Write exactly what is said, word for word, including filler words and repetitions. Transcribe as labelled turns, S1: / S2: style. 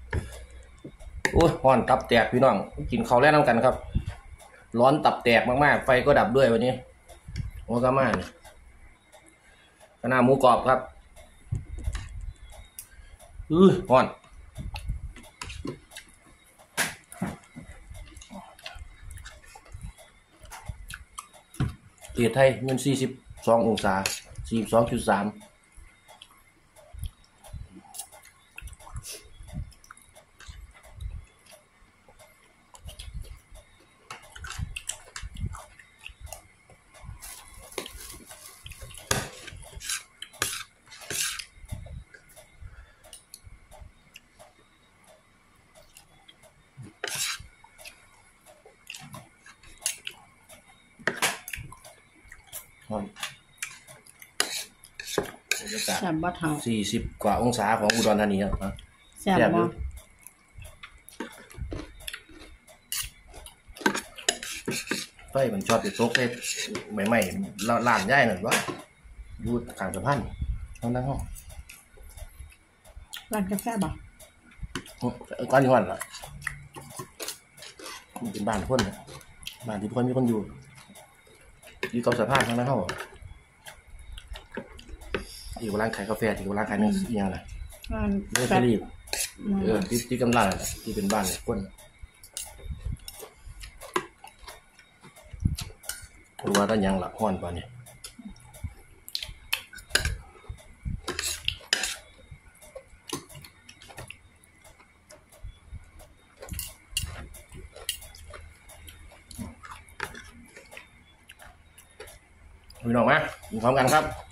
S1: โอ้ยฮ้อนตับแตกพี่น้องกินข้าวแล่น้ำกันครับร้อนตับแตกมากๆไฟก็ดับด้วยวันนี้โอ้กามาเนี่ยคณะหมูกรอบครับอือฮ้อนประเทศไทยมันสี่สิบสององศาสี่สิบสองจุดสาม
S2: แซ่บบ่เท่า
S1: สี่สิบกว่าองศาของอุดรธานีครับ
S2: แซ่บบ่
S1: ไฟมันชอบติดโต๊ะเลยใหม่ๆล้านย่ายหน่อยวะดูกลางสะพานห้องนั่งห้อง
S2: ร้านกาแฟบ่
S1: ก้อนที่ห้อนล่ะมันเป็นบ้านคนบ้านที่คนมีคนอยู่อยู่กับสะพานข้างหน้าห้องที่ร้านขายกาแฟที่ร้านขายนั่งเอียงน่ะ
S2: ร้าน
S1: เรื่องรีบเออที่ที่กำลังที่เป็นบ้านคนรู้ว่าตั้งยังหลักห้อนป่ะเนี่ยพี่น้องมาพร้อมกันครับ